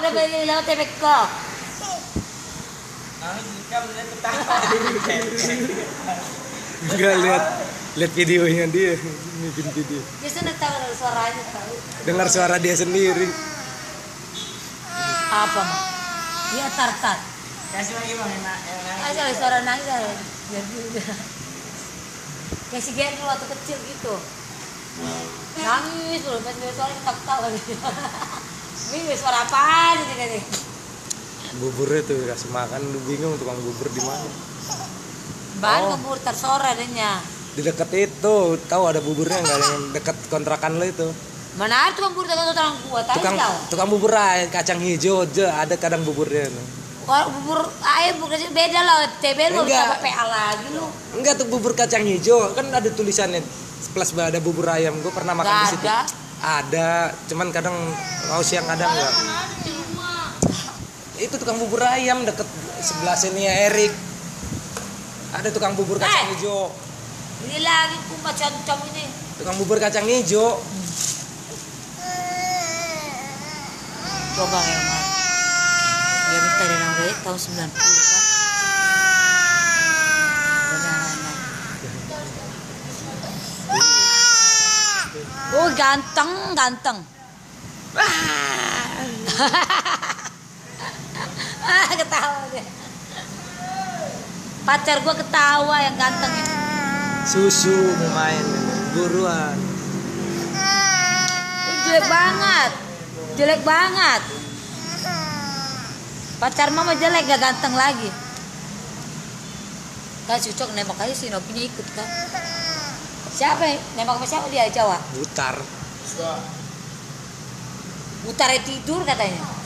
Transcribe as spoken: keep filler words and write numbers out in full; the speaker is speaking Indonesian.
udah beli lewat T V kok. Enggak lihat lihat videonya dia, bikin video. Dia seneng tahu suaranya tahu. Dengar suara dia sendiri. Apa mah? Dia tartar. Kasih lagi bang enak. Aja suara nangis ya. Biar dia. Kayak si Gendro waktu kecil gitu. Nangis loh, pas dia suara ketawa gitu. Bingung suara apaan ini kan nih? Buburnya tuh kasih makan, lu bingung tukang bubur di mana? Bahan Oh. bubur tersore adanya. Di dekat itu, tahu ada buburnya nggak yang dekat kontrakan lo itu? Mana ada tukang bubur tukang orang gua tahu Tukang tahu. tukang bubur ayam kacang hijau aja ada kadang buburnya. Kalau bubur ayam bukan beda lah, T B lu Enggak. sama P A lagi lu. Enggak tuh bubur kacang hijau kan ada tulisannya plus ada bubur ayam. Gue pernah makan Nggak di situ. ada. Ada, cuman kadang mau siang ada enggak. Itu tukang bubur ayam deket sebelah sini ya Erik. Ada tukang bubur kacang Eh. hijau. Ini lagi ku macam-macam ini. Tukang bubur kacang hijau. Coba emang. Dia minta dari nomor tahun sembilan puluh kan. Benar-benar. Oh ganteng, ganteng. Ah, ketawa dia. Pacar gua ketawa yang ganteng itu. Susu mau main buruan. Jelek banget. Jelek banget. Pacar mama jelek gak ganteng lagi. Kan cocok nembak aja si Nopinya ikut kan. Siapa yang nembak sama siapa dia Jawa? Butar. Utara tidur katanya.